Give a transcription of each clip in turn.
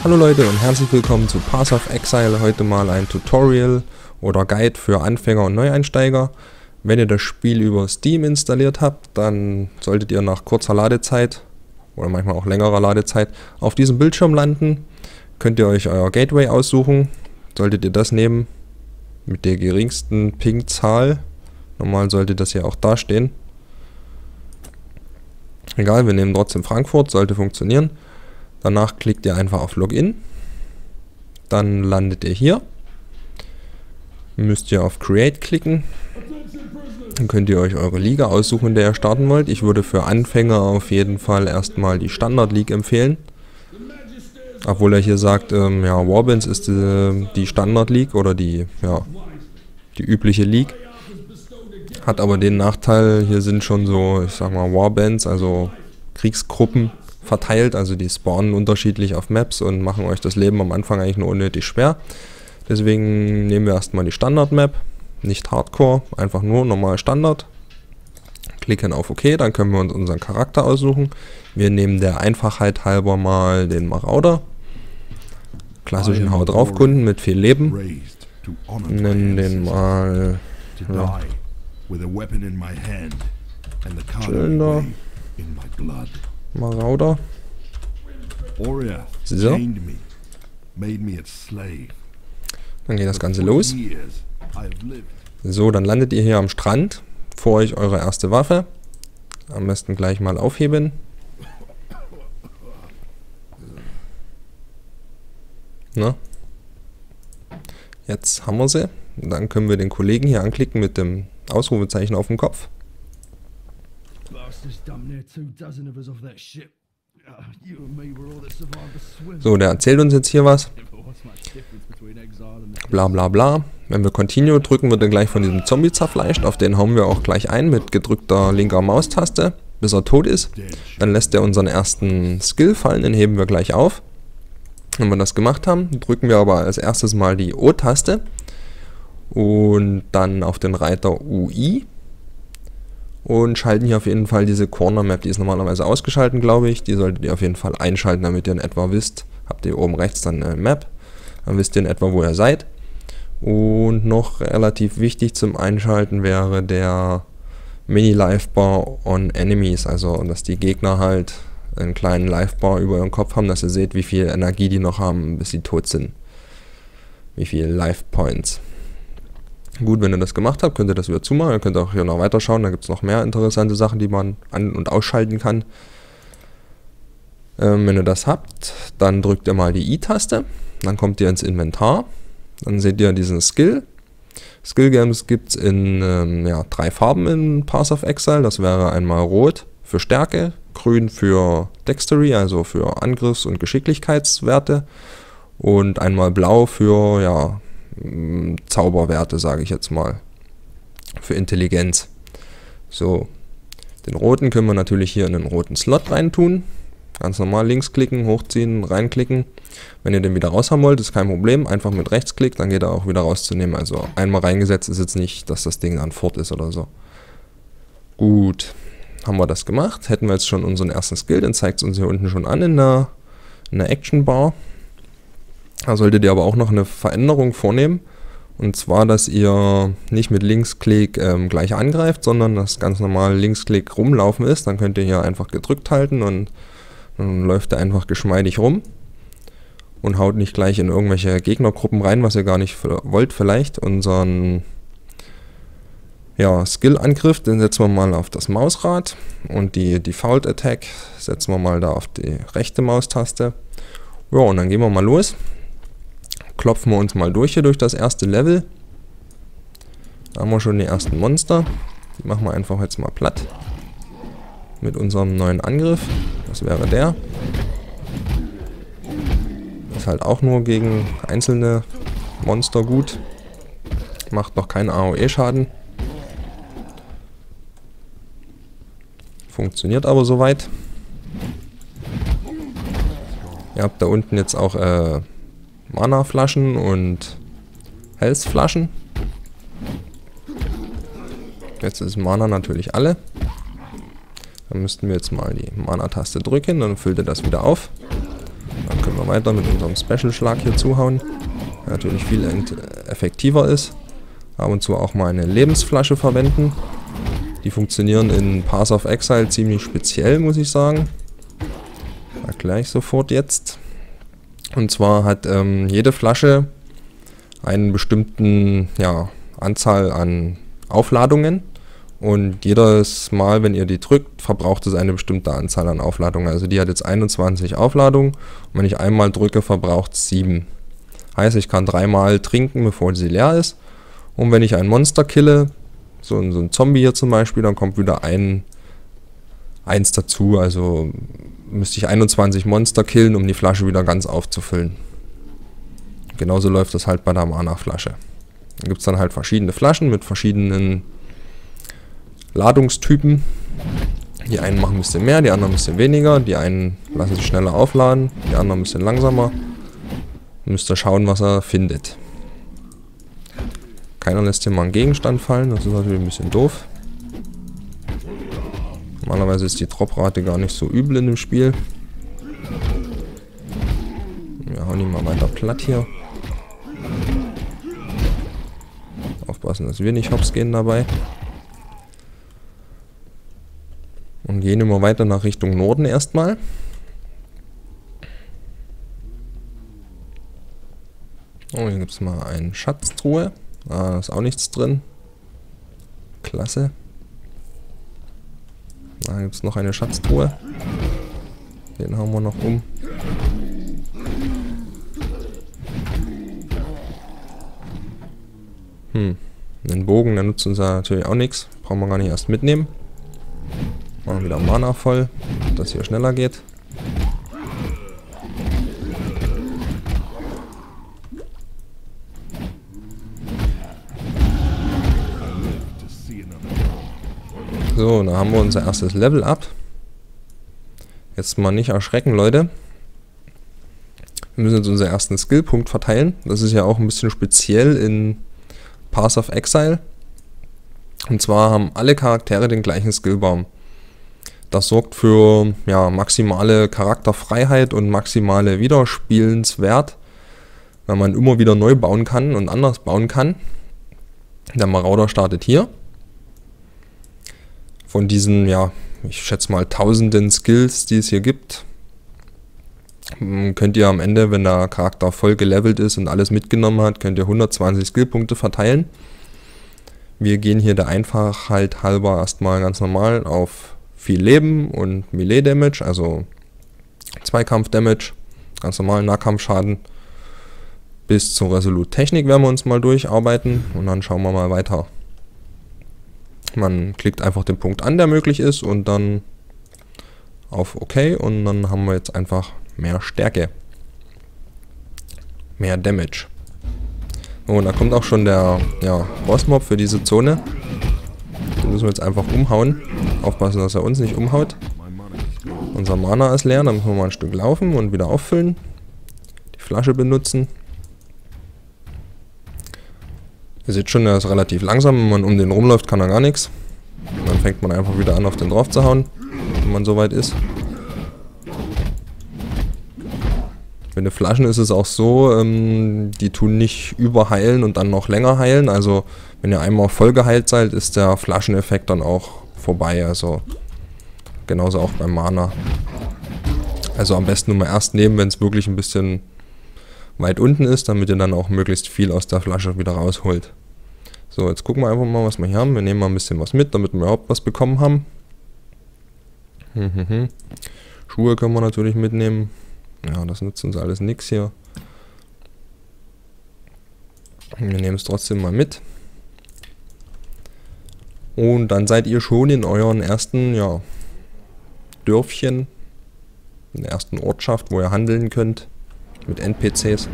Hallo Leute und herzlich willkommen zu Path of Exile. Heute mal ein Tutorial oder Guide für Anfänger und Neueinsteiger. Wenn ihr das Spiel über Steam installiert habt, dann solltet ihr nach kurzer Ladezeit oder manchmal auch längerer Ladezeit auf diesem Bildschirm landen. Könnt ihr euch euer Gateway aussuchen. Solltet ihr das nehmen mit der geringsten Ping-Zahl. Normal sollte das ja auch dastehen. Egal, wir nehmen trotzdem Frankfurt, sollte funktionieren. Danach klickt ihr einfach auf Login. Dann landet ihr hier. Müsst ihr auf Create klicken. Dann könnt ihr euch eure Liga aussuchen, in der ihr starten wollt. Ich würde für Anfänger auf jeden Fall erstmal die Standard League empfehlen. Obwohl er hier sagt, ja, Warbands ist die Standard League oder die übliche League. Hat aber den Nachteil, hier sind schon so, ich sag mal, Warbands, also Kriegsgruppen verteilt, also die spawnen unterschiedlich auf Maps und machen euch das Leben am Anfang eigentlich nur unnötig schwer. Deswegen nehmen wir erstmal die Standard-Map, nicht Hardcore, einfach nur normal Standard. Klicken auf OK, dann können wir uns unseren Charakter aussuchen. Wir nehmen der Einfachheit halber mal den Marauder. Klassischen Hau drauf Kunden mit viel Leben. Nennen den mal Zylinder. Marauder. So. Dann geht das Ganze los. So, dann landet ihr hier am Strand. Vor euch eure erste Waffe. Am besten gleich mal aufheben. Na? Jetzt haben wir sie. Dann können wir den Kollegen hier anklicken mit dem Ausrufezeichen auf dem Kopf. So, der erzählt uns jetzt hier was. Bla bla bla. Wenn wir Continue drücken, wird er gleich von diesem Zombie zerfleischt. Auf den hauen wir auch gleich ein mit gedrückter linker Maustaste, bis er tot ist. Dann lässt er unseren ersten Skill fallen, den heben wir gleich auf. Wenn wir das gemacht haben, drücken wir aber als erstes mal die O-Taste und dann auf den Reiter UI. Und schalten hier auf jeden Fall diese Corner Map, die ist normalerweise ausgeschaltet, glaube ich. Die solltet ihr auf jeden Fall einschalten, damit ihr in etwa wisst. Habt ihr oben rechts dann eine Map, dann wisst ihr in etwa, wo ihr seid. Und noch relativ wichtig zum Einschalten wäre der Mini-Life-Bar on Enemies. Also, dass die Gegner halt einen kleinen Life-Bar über ihren Kopf haben, dass ihr seht, wie viel Energie die noch haben, bis sie tot sind. Wie viel Life-Points. Gut, wenn ihr das gemacht habt, könnt ihr das wieder zumachen. Ihr könnt auch hier noch weiter schauen. Da gibt es noch mehr interessante Sachen, die man an- und ausschalten kann. Wenn ihr das habt, dann drückt ihr mal die I-Taste. Dann kommt ihr ins Inventar. Dann seht ihr diesen Skill. Skill Games gibt es in 3 Farben in Path of Exile. Das wäre einmal Rot für Stärke, Grün für Dexterity, also für Angriffs- und Geschicklichkeitswerte. Und einmal Blau für, Zauberwerte, sage ich jetzt mal. Für Intelligenz. So. Den roten können wir natürlich hier in den roten Slot reintun. Ganz normal links klicken, hochziehen, reinklicken. Wenn ihr den wieder raus haben wollt, ist kein Problem. Einfach mit Rechtsklick, dann geht er auch wieder rauszunehmen. Also einmal reingesetzt ist jetzt nicht, dass das Ding dann fort ist oder so. Gut. Haben wir das gemacht. Hätten wir jetzt schon unseren ersten Skill, den zeigt es uns hier unten schon an in der Action Bar. Da solltet ihr aber auch noch eine Veränderung vornehmen. Und zwar, dass ihr nicht mit Linksklick gleich angreift, sondern dass ganz normal Linksklick rumlaufen ist. Dann könnt ihr hier einfach gedrückt halten und dann läuft er einfach geschmeidig rum. Und haut nicht gleich in irgendwelche Gegnergruppen rein, was ihr gar nicht wollt vielleicht. Unseren Skill-Angriff, den setzen wir mal auf das Mausrad. Und die Default Attack setzen wir mal da auf die rechte Maustaste. Ja, und dann gehen wir mal los. Klopfen wir uns mal durch hier durch das erste Level. Da haben wir schon die ersten Monster. Die machen wir einfach jetzt mal platt. Mit unserem neuen Angriff. Das wäre der. Ist halt auch nur gegen einzelne Monster gut. Macht noch keinen AOE-Schaden. Funktioniert aber soweit. Ihr habt da unten jetzt auch Mana-Flaschen und Health-Flaschen. Jetzt ist Mana natürlich alle. Dann müssten wir jetzt mal die Mana-Taste drücken, dann füllt er das wieder auf. Dann können wir mal weiter mit unserem Special-Schlag hier zuhauen. Der natürlich viel effektiver ist. Ab und zu auch mal eine Lebensflasche verwenden. Die funktionieren in Path of Exile ziemlich speziell, muss ich sagen. Erkläre ich sofort jetzt. Und zwar hat jede Flasche einen bestimmten Anzahl an Aufladungen. Und jedes Mal, wenn ihr die drückt, verbraucht es eine bestimmte Anzahl an Aufladungen. Also die hat jetzt 21 Aufladungen. Und wenn ich einmal drücke, verbraucht es 7. Heißt, ich kann 3-mal trinken, bevor sie leer ist. Und wenn ich ein Monster kille, so ein Zombie hier zum Beispiel, dann kommt wieder eins dazu. Also müsste ich 21 Monster killen, um die Flasche wieder ganz aufzufüllen. Genauso läuft das halt bei der Mana-Flasche. Da gibt es dann halt verschiedene Flaschen mit verschiedenen Ladungstypen. Die einen machen ein bisschen mehr, die anderen ein bisschen weniger. Die einen lassen sich schneller aufladen, die anderen ein bisschen langsamer. Müsst ihr schauen, was er findet. Keiner lässt hier mal einen Gegenstand fallen, das ist natürlich ein bisschen doof. Normalerweise ist die Droprate gar nicht so übel in dem Spiel. Wir hauen ihn mal weiter platt hier. Aufpassen, dass wir nicht hops gehen dabei. Und gehen immer weiter nach Richtung Norden erstmal. Oh, hier gibt es mal eine Schatztruhe. Da ist auch nichts drin. Klasse. Da gibt es noch eine Schatztruhe. Den hauen wir noch um. Den Bogen, der nutzt uns ja natürlich auch nichts. Brauchen wir gar nicht erst mitnehmen. Machen wieder Mana voll, dass hier schneller geht. So, da haben wir unser erstes Level up. Jetzt mal nicht erschrecken, Leute. Wir müssen jetzt unseren ersten Skillpunkt verteilen. Das ist ja auch ein bisschen speziell in Path of Exile. Und zwar haben alle Charaktere den gleichen Skillbaum. Das sorgt für maximale Charakterfreiheit und maximale Wiederspielenswert, weil man immer wieder neu bauen kann und anders bauen kann. Der Marauder startet hier. Von diesen, ich schätze mal tausenden Skills, die es hier gibt, könnt ihr am Ende, wenn der Charakter voll gelevelt ist und alles mitgenommen hat, könnt ihr 120 Skillpunkte verteilen. Wir gehen hier der Einfachheit halber erstmal ganz normal auf viel Leben und Melee Damage, also Zweikampf Damage, ganz normal Nahkampfschaden. Bis zur Resolute Technik werden wir uns mal durcharbeiten und dann schauen wir mal weiter. Man klickt einfach den Punkt an, der möglich ist, und dann auf OK, und dann haben wir jetzt einfach mehr Stärke. Mehr Damage. Oh, und da kommt auch schon der Bossmob für diese Zone. Den müssen wir jetzt einfach umhauen. Aufpassen, dass er uns nicht umhaut. Unser Mana ist leer, dann müssen wir mal ein Stück laufen und wieder auffüllen. Die Flasche benutzen. Ihr seht schon, er ist relativ langsam. Wenn man um den rumläuft, kann er gar nichts. Dann fängt man einfach wieder an, auf den drauf zu hauen, wenn man soweit ist. Bei den Flaschen ist es auch so, die tun nicht überheilen und dann noch länger heilen. Also wenn ihr einmal voll geheilt seid, ist der Flascheneffekt dann auch vorbei. Also genauso auch beim Mana. Also am besten nur mal erst nehmen, wenn es wirklich ein bisschen weit unten ist, damit ihr dann auch möglichst viel aus der Flasche wieder rausholt. So, jetzt gucken wir einfach mal, was wir hier haben. Wir nehmen mal ein bisschen was mit, damit wir überhaupt was bekommen haben. Schuhe können wir natürlich mitnehmen. Ja, das nützt uns alles nichts hier. Wir nehmen es trotzdem mal mit. Und dann seid ihr schon in euren ersten, Dörfchen, in der ersten Ortschaft, wo ihr handeln könnt mit NPCs.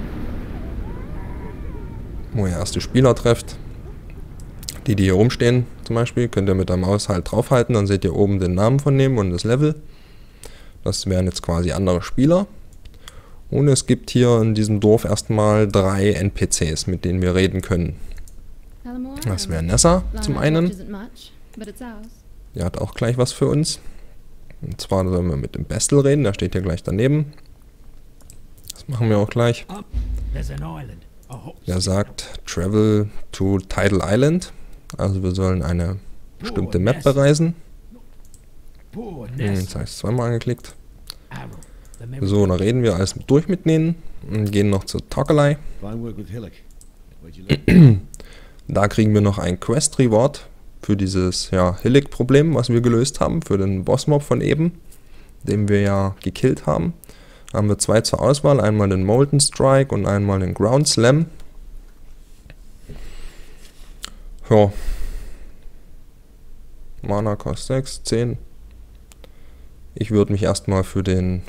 Wo ihr erste Spieler trefft. Die hier rumstehen zum Beispiel, könnt ihr mit der Maus halt draufhalten, dann seht ihr oben den Namen von dem und das Level. Das wären jetzt quasi andere Spieler. Und es gibt hier in diesem Dorf erstmal 3 NPCs, mit denen wir reden können. Das wäre Nessa zum einen. Die hat auch gleich was für uns. Und zwar sollen wir mit dem Bestel reden, der steht hier gleich daneben. Das machen wir auch gleich. Der sagt, travel to Tidal Island. Also wir sollen eine bestimmte Map bereisen. Jetzt habe ich es zweimal angeklickt. So, dann reden wir alles durch mit denen und gehen noch zu Tokelei. Da kriegen wir noch ein Quest Reward für dieses Hillig-Problem, was wir gelöst haben, für den Bossmob von eben, den wir ja gekillt haben. Da haben wir zwei zur Auswahl, einmal den Molten Strike und einmal den Ground Slam. Ja. Mana kostet 6, 10. Ich würde mich erstmal für den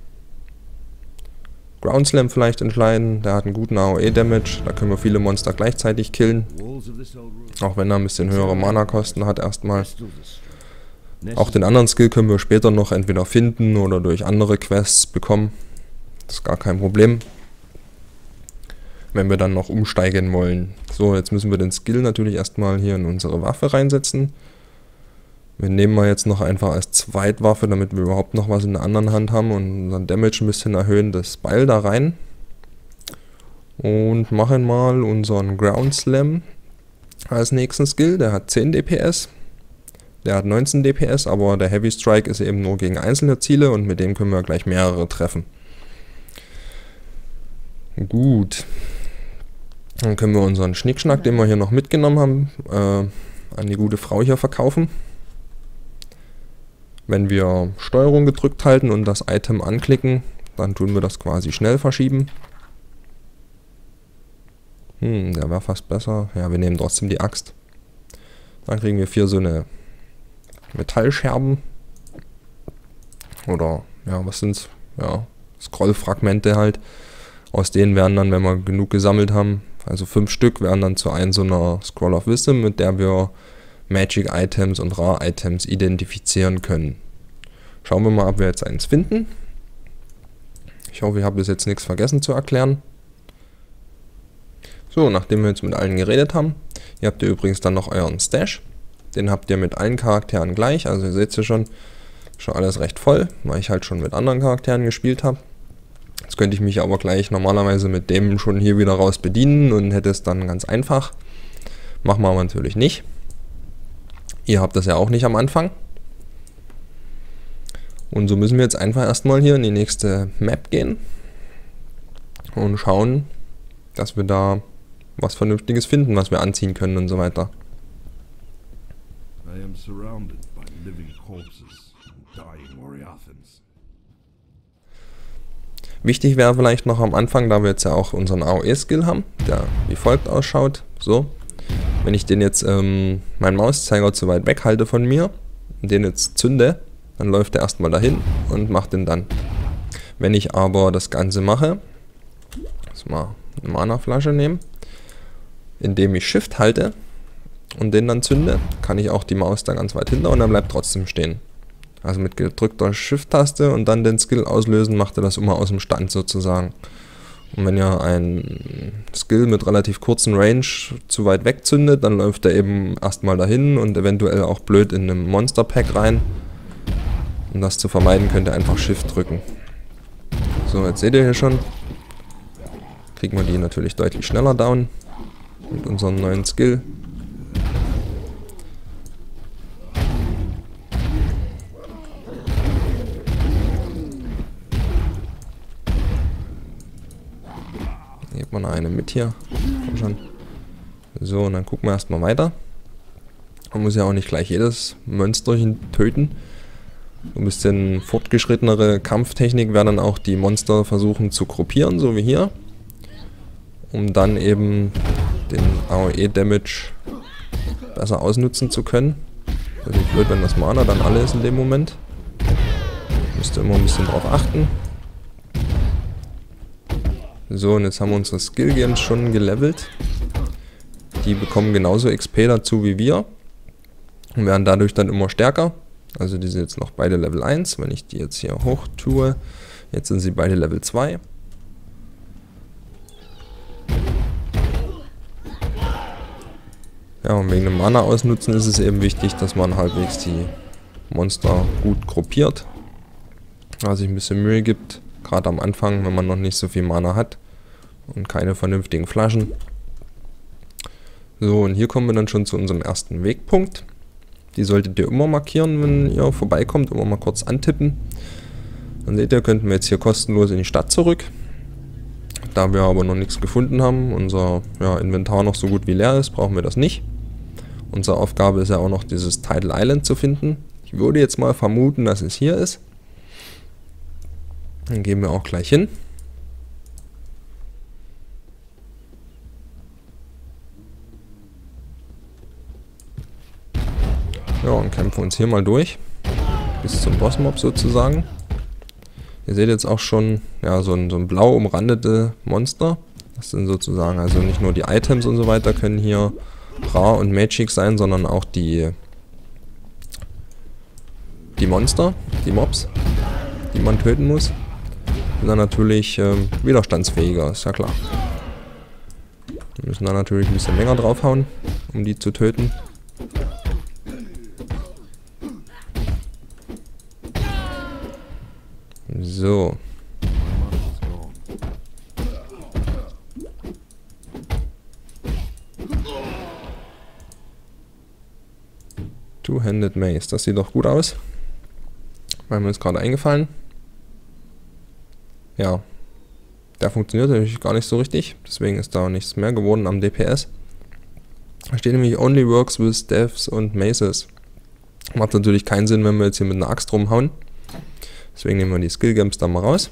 Ground Slam vielleicht entscheiden. Der hat einen guten AOE-Damage, da können wir viele Monster gleichzeitig killen. Auch wenn er ein bisschen höhere Mana-Kosten hat erstmal. Auch den anderen Skill können wir später noch entweder finden oder durch andere Quests bekommen. Das ist gar kein Problem. Wenn wir dann noch umsteigen wollen. So, jetzt müssen wir den Skill natürlich erstmal hier in unsere Waffe reinsetzen. Wir nehmen mal jetzt noch einfach als Zweitwaffe, damit wir überhaupt noch was in der anderen Hand haben und unseren Damage ein bisschen erhöhen, das Beil da rein. Und machen mal unseren Ground Slam als nächsten Skill. Der hat 10 DPS. Der hat 19 DPS, aber der Heavy Strike ist eben nur gegen einzelne Ziele und mit dem können wir gleich mehrere treffen. Gut. Dann können wir unseren Schnickschnack, den wir hier noch mitgenommen haben, an die gute Frau hier verkaufen. Wenn wir Steuerung gedrückt halten und das Item anklicken, dann tun wir das quasi schnell verschieben. Der war fast besser. Ja, wir nehmen trotzdem die Axt. Dann kriegen wir 4 so eine Metallscherben. Oder, ja, was sind's? Ja, Scrollfragmente halt. Aus denen werden dann, wenn wir genug gesammelt haben, also 5 Stück, werden dann zu so einer Scroll of Wisdom, mit der wir Magic Items und Rare Items identifizieren können. Schauen wir mal, ob wir jetzt eins finden. Ich hoffe, ich habe bis jetzt nichts vergessen zu erklären. So, nachdem wir jetzt mit allen geredet haben, hier habt ihr übrigens dann noch euren Stash. Den habt ihr mit allen Charakteren gleich, also ihr seht ja schon alles recht voll, weil ich halt schon mit anderen Charakteren gespielt habe. Jetzt könnte ich mich aber gleich normalerweise mit dem schon hier wieder raus bedienen und hätte es dann ganz einfach. Machen wir aber natürlich nicht. Ihr habt das ja auch nicht am Anfang. Und so müssen wir jetzt einfach erstmal hier in die nächste Map gehen und schauen, dass wir da was Vernünftiges finden, was wir anziehen können und so weiter. I am surrounded by living corpses and dying Oriathans. Wichtig wäre vielleicht noch am Anfang, da wir jetzt ja auch unseren AOE-Skill haben, der wie folgt ausschaut. So. Wenn ich den jetzt, meinen Mauszeiger zu weit weg halte von mir und den jetzt zünde, dann läuft er erstmal dahin und macht den dann. Wenn ich aber das Ganze mache, jetzt mal eine Mana-Flasche nehmen, indem ich Shift halte und den dann zünde, kann ich auch die Maus da ganz weit hinter und er bleibt trotzdem stehen. Also mit gedrückter Shift-Taste und dann den Skill auslösen, macht er das immer aus dem Stand sozusagen. Und wenn ihr einen Skill mit relativ kurzen Range zu weit weg zündet, dann läuft er eben erstmal dahin und eventuell auch blöd in einem Monster-Pack rein. Um das zu vermeiden, könnt ihr einfach Shift drücken. So, jetzt seht ihr hier schon. Kriegen wir die natürlich deutlich schneller down. Mit unserem neuen Skill. Nehmen wir noch eine mit hier. Komm schon. So, und dann gucken wir erstmal weiter. Man muss ja auch nicht gleich jedes Monsterchen töten. Ein bisschen fortgeschrittenere Kampftechnik wäre dann auch die Monster versuchen zu gruppieren, so wie hier. Um dann eben den AOE-Damage besser ausnutzen zu können. Natürlich blöd, wenn das Mana dann alle ist in dem Moment. Müsst ihr immer ein bisschen drauf achten. So, und jetzt haben wir unsere Skill-Games schon gelevelt. Die bekommen genauso XP dazu wie wir. Und werden dadurch dann immer stärker. Also die sind jetzt noch beide Level 1. Wenn ich die jetzt hier hoch tue, jetzt sind sie beide Level 2. Ja, und wegen dem Mana ausnutzen ist es eben wichtig, dass man halbwegs die Monster gut gruppiert. Wer sich ein bisschen Mühe gibt, Gerade am Anfang, wenn man noch nicht so viel Mana hat und keine vernünftigen Flaschen. So, und hier kommen wir dann schon zu unserem ersten Wegpunkt. Die solltet ihr immer markieren, wenn ihr vorbeikommt, immer mal kurz antippen. Dann seht ihr, könnten wir jetzt hier kostenlos in die Stadt zurück. Da wir aber noch nichts gefunden haben, unser Inventar noch so gut wie leer ist, brauchen wir das nicht. Unsere Aufgabe ist ja auch noch dieses Tidal Island zu finden. Ich würde jetzt mal vermuten, dass es hier ist. Dann gehen wir auch gleich hin. Ja, und kämpfen uns hier mal durch. Bis zum Bossmob sozusagen. Ihr seht jetzt auch schon so ein blau umrandete Monster. Das sind sozusagen also nicht nur die Items und so weiter können hier rar und magic sein, sondern auch die Monster, die Mobs, die man töten muss. Sind dann natürlich widerstandsfähiger, ist ja klar. Wir müssen dann natürlich ein bisschen länger draufhauen, um die zu töten. So. Two-Handed Mace, das sieht doch gut aus. Weil mir ist gerade eingefallen. Ja. Der funktioniert natürlich gar nicht so richtig, deswegen ist da nichts mehr geworden am DPS. Da steht nämlich Only works with Staffs und Maces. Macht natürlich keinen Sinn, wenn wir jetzt hier mit einer Axt rumhauen. Deswegen nehmen wir die Skill Gems da mal raus.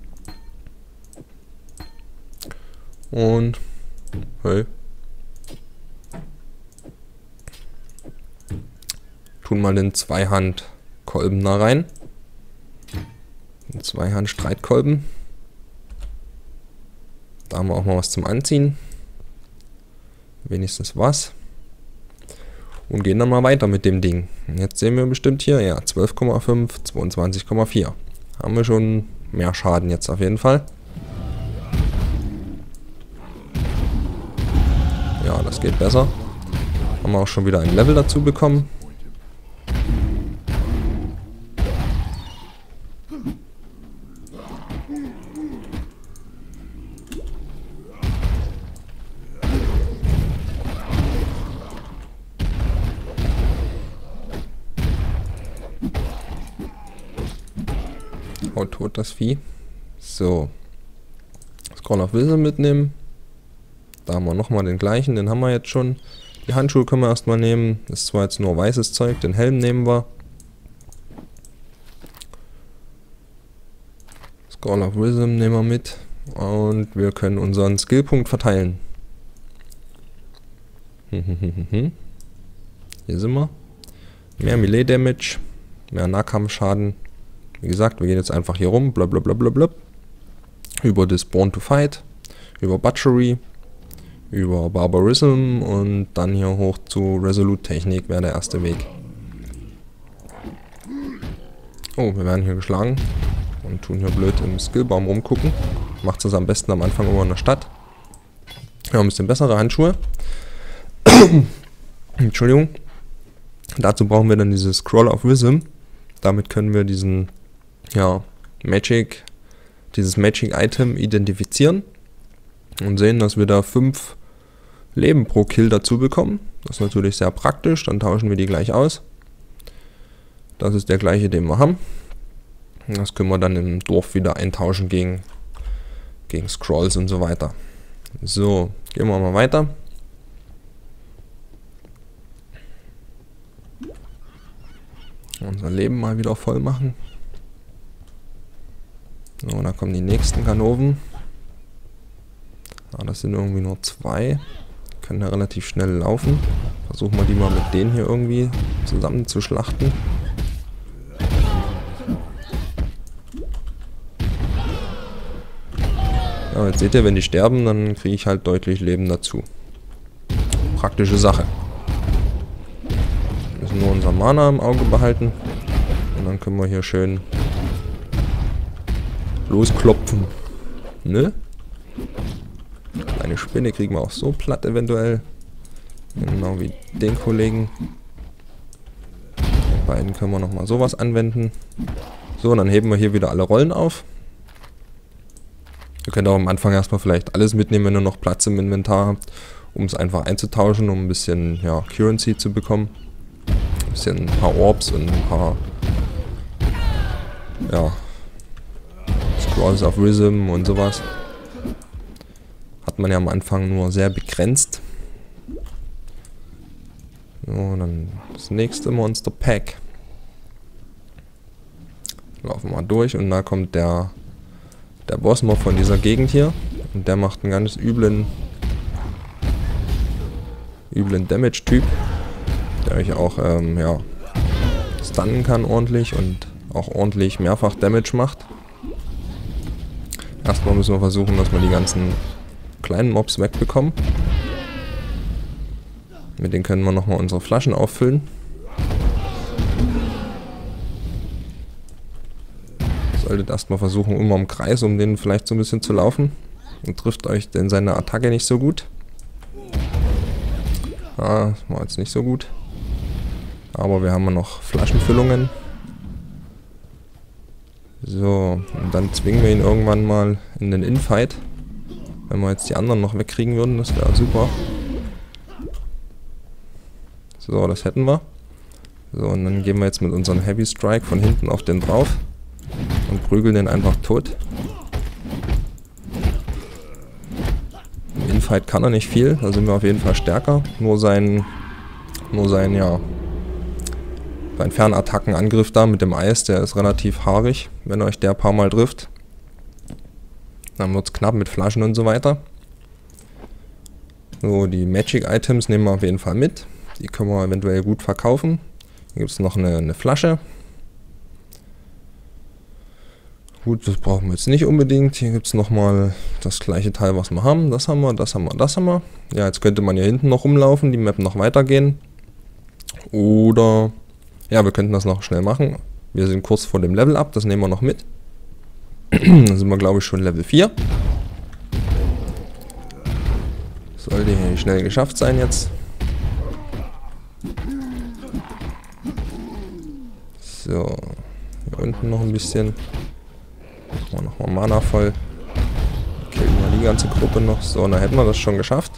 Und hey. Tun mal den Zweihand-Kolben da rein. Den Zweihand-Streitkolben. Da haben wir auch mal was zum Anziehen. Wenigstens was. Und gehen dann mal weiter mit dem Ding. Und jetzt sehen wir bestimmt hier, ja, 12,5, 22,4. Haben wir schon mehr Schaden jetzt auf jeden Fall. Ja, das geht besser. Haben wir auch schon wieder ein Level dazu bekommen. Haut tot das Vieh. So. Scroll of Wisdom mitnehmen. Da haben wir nochmal den gleichen, den haben wir jetzt schon. Die Handschuhe können wir erstmal nehmen. Das ist zwar jetzt nur weißes Zeug, den Helm nehmen wir. Scroll of Wisdom nehmen wir mit. Und wir können unseren Skillpunkt verteilen. Hier sind wir. Mehr Melee Damage. Mehr Nahkampfschaden. Wie gesagt, wir gehen jetzt einfach hier rum, blablabla, über das Born to Fight, über Butchery, über Barbarism und dann hier hoch zu Resolute Technik wäre der erste Weg. Oh, wir werden hier geschlagen und tun hier blöd im Skillbaum rumgucken. Macht es am besten am Anfang immer in der Stadt. Ja, ein bisschen bessere Handschuhe. Entschuldigung. Dazu brauchen wir dann dieses Scroll of Wisdom. Damit können wir diesen dieses Magic-Item identifizieren und sehen, dass wir da 5 Leben pro Kill dazu bekommen. Das ist natürlich sehr praktisch, dann tauschen wir die gleich aus. Das ist der gleiche, den wir haben. Das können wir dann im Dorf wieder eintauschen gegen Scrolls und so weiter. So, gehen wir mal weiter. Unser Leben mal wieder voll machen. So, da kommen die nächsten Ganoven. Ah, das sind irgendwie nur 2. Können ja relativ schnell laufen. Versuchen wir die mal mit denen hier irgendwie zusammen zu schlachten. Ja, jetzt seht ihr, wenn die sterben, dann kriege ich halt deutlich Leben dazu. Praktische Sache. Wir müssen nur unser Mana im Auge behalten. Und dann können wir hier schön losklopfen. Ne? Eine Spinne kriegen wir auch so platt eventuell. Genau wie den Kollegen. Den beiden können wir nochmal sowas anwenden. So, und dann heben wir hier wieder alle Rollen auf. Ihr könnt auch am Anfang erstmal vielleicht alles mitnehmen, wenn ihr noch Platz im Inventar habt, um es einfach einzutauschen, um ein bisschen ja, Currency zu bekommen. Ein bisschen ein paar Orbs und ein paar ja, Scrolls of Rhythm und sowas. Hat man ja am Anfang nur sehr begrenzt. So, dann das nächste Monster Pack. Laufen wir mal durch und da kommt der Bossmob von dieser Gegend hier. Und der macht einen ganz üblen Damage-Typ. Der euch auch ja, stunnen kann ordentlich und auch ordentlich mehrfach Damage macht. Erstmal müssen wir versuchen, dass wir die ganzen kleinen Mobs wegbekommen. Mit denen können wir nochmal unsere Flaschen auffüllen. Solltet erstmal versuchen, immer im Kreis, um den vielleicht so ein bisschen zu laufen. Und trifft euch denn seine Attacke nicht so gut. Ah, das war jetzt nicht so gut. Aber wir haben ja noch Flaschenfüllungen. So, und dann zwingen wir ihn irgendwann mal in den Infight. Wenn wir jetzt die anderen noch wegkriegen würden, das wäre super. So, das hätten wir. So, und dann gehen wir jetzt mit unserem Heavy Strike von hinten auf den drauf. Und prügeln den einfach tot. Im Infight kann er nicht viel, da sind wir auf jeden Fall stärker. Nur sein Fernattackenangriff da mit dem Eis, der ist relativ haarig, wenn euch der ein paar Mal trifft. Dann wird es knapp mit Flaschen und so weiter. So, die Magic Items nehmen wir auf jeden Fall mit. Die können wir eventuell gut verkaufen. Hier gibt es noch eine Flasche. Gut, das brauchen wir jetzt nicht unbedingt. Hier gibt es nochmal das gleiche Teil, was wir haben. Das haben wir, das haben wir, das haben wir. Ja, jetzt könnte man hier hinten noch rumlaufen, die Map noch weitergehen. Oder, ja, wir könnten das noch schnell machen. Wir sind kurz vor dem Level Up, das nehmen wir noch mit. Dann sind wir, glaube ich, schon Level 4. Sollte hier schnell geschafft sein jetzt. So, hier unten noch ein bisschen. Machen wir nochmal Mana voll. Killen wir die ganze Gruppe noch. So, dann hätten wir das schon geschafft.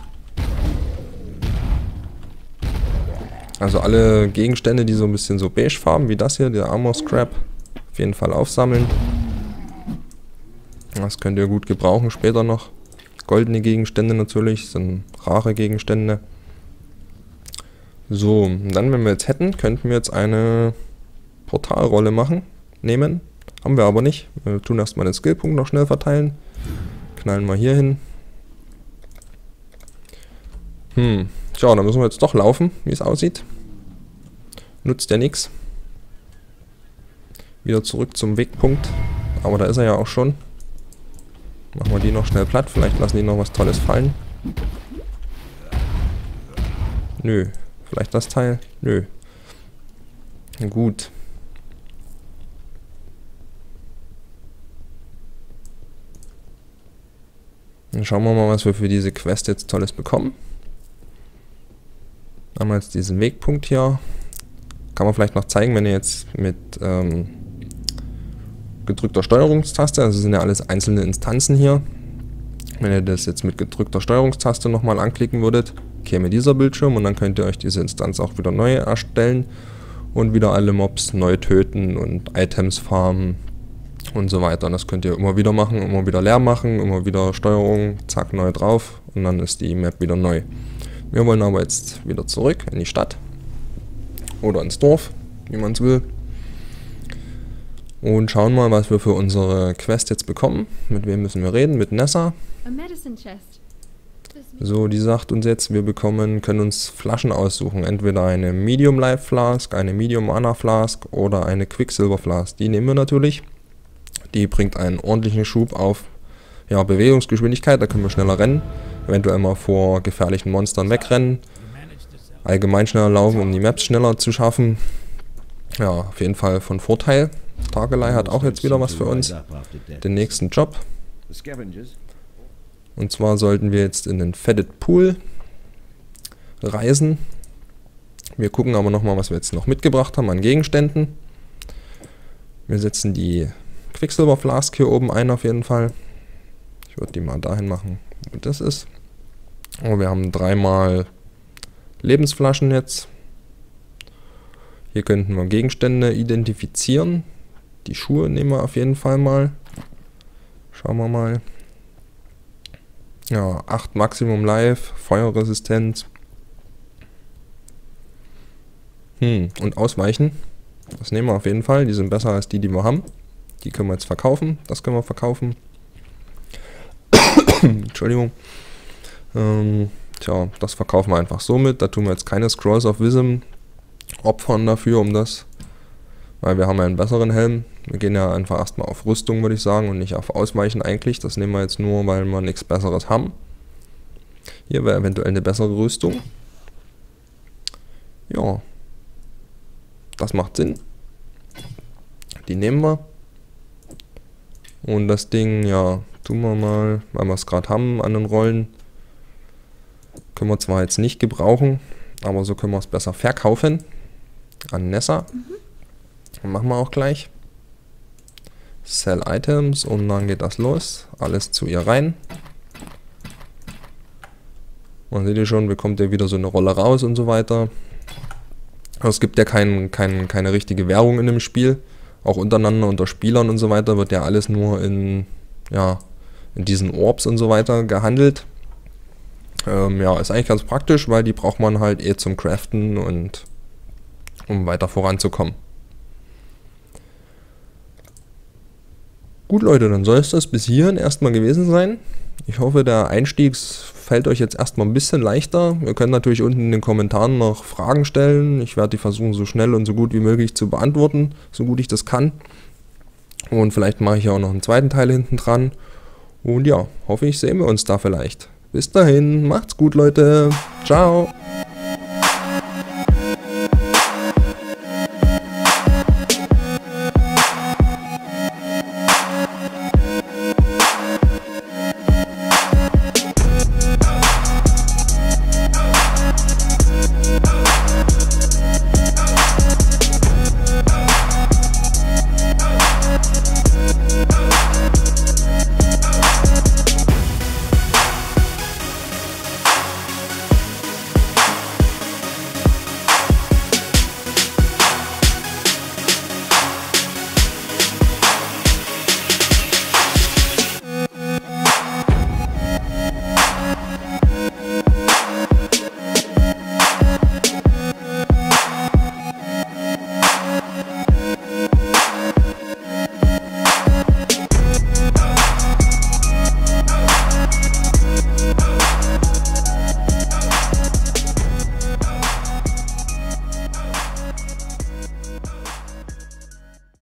Also alle Gegenstände, die so ein bisschen so beige farben, wie das hier, der Armor Scrap, auf jeden Fall aufsammeln. Das könnt ihr gut gebrauchen später noch. Goldene Gegenstände natürlich, sind rare Gegenstände. So, und dann, wenn wir jetzt hätten, könnten wir jetzt eine Portalrolle nehmen. Haben wir aber nicht. Wir tun erstmal den Skillpunkt noch schnell verteilen. Knallen wir hier hin. Tja, dann müssen wir jetzt doch laufen, wie es aussieht. Nutzt ja nichts. Wieder zurück zum Wegpunkt. Aber da ist er ja auch schon. Machen wir die noch schnell platt. Vielleicht lassen die noch was Tolles fallen. Nö. Vielleicht das Teil? Nö. Gut. Dann schauen wir mal, was wir für diese Quest jetzt Tolles bekommen. Haben wir jetzt diesen Wegpunkt hier. Kann man vielleicht noch zeigen, wenn ihr jetzt mit gedrückter Steuerungstaste, also sind ja alles einzelne Instanzen hier. Wenn ihr das jetzt mit gedrückter Steuerungstaste nochmal anklicken würdet, käme dieser Bildschirm und dann könnt ihr euch diese Instanz auch wieder neu erstellen und wieder alle Mobs neu töten und Items farmen und so weiter. Und das könnt ihr immer wieder machen, immer wieder leer machen, immer wieder Steuerung, zack, neu drauf und dann ist die Map wieder neu. Wir wollen aber jetzt wieder zurück in die Stadt oder ins Dorf, wie man es will. Und schauen mal, was wir für unsere Quest jetzt bekommen. Mit wem müssen wir reden? Mit Nessa. So, die sagt uns jetzt, wir können uns Flaschen aussuchen. Entweder eine Medium Life Flask, eine Medium Mana Flask oder eine Quicksilver Flask. Die nehmen wir natürlich. Die bringt einen ordentlichen Schub auf ja, Bewegungsgeschwindigkeit, da können wir schneller rennen. Eventuell mal vor gefährlichen Monstern wegrennen. Allgemein schneller laufen, um die Maps schneller zu schaffen. Ja, auf jeden Fall von Vorteil. Targelei hat auch jetzt wieder was für uns. Den nächsten Job. Und zwar sollten wir jetzt in den Fetid Pool reisen. Wir gucken aber nochmal, was wir jetzt noch mitgebracht haben an Gegenständen. Wir setzen die Quicksilver Flask hier oben ein auf jeden Fall. Ich würde die mal dahin machen, wo das ist. Oh, wir haben 3-mal Lebensflaschen jetzt. Hier könnten wir Gegenstände identifizieren. Die Schuhe nehmen wir auf jeden Fall mal. Schauen wir mal. Ja, 8 Maximum Life, Feuerresistenz. Und Ausweichen. Das nehmen wir auf jeden Fall. Die sind besser als die wir haben. Die können wir jetzt verkaufen. Das können wir verkaufen. Entschuldigung. Tja, das verkaufen wir einfach so mit. Da tun wir jetzt keine Scrolls of Wisdom opfern dafür, um das. Weil wir haben ja einen besseren Helm. Wir gehen ja einfach erstmal auf Rüstung, würde ich sagen, und nicht auf Ausweichen eigentlich. Das nehmen wir jetzt nur, weil wir nichts Besseres haben. Hier wäre eventuell eine bessere Rüstung. Ja. Das macht Sinn. Die nehmen wir. Und das Ding, ja, tun wir mal, weil wir es gerade haben an den Rollen. Können wir zwar jetzt nicht gebrauchen, aber so können wir es besser verkaufen. An Nessa. Und machen wir auch gleich. Sell Items und dann geht das los. Alles zu ihr rein. Und seht ihr schon, bekommt ihr wieder so eine Rolle raus und so weiter. Es gibt ja keine richtige Währung in dem Spiel. Auch untereinander, unter Spielern und so weiter, wird ja alles nur in diesen Orbs und so weiter gehandelt. Ja, ist eigentlich ganz praktisch, weil die braucht man halt zum Craften und um weiter voranzukommen. Gut Leute, dann soll es das bis hierhin erstmal gewesen sein. Ich hoffe, der Einstieg fällt euch jetzt erstmal ein bisschen leichter. Ihr könnt natürlich unten in den Kommentaren noch Fragen stellen. Ich werde die versuchen, so schnell und so gut wie möglich zu beantworten, so gut ich das kann. Und vielleicht mache ich ja auch noch einen zweiten Teil hinten dran. Und ja, hoffe ich, sehen wir uns da vielleicht. Bis dahin, macht's gut Leute. Ciao.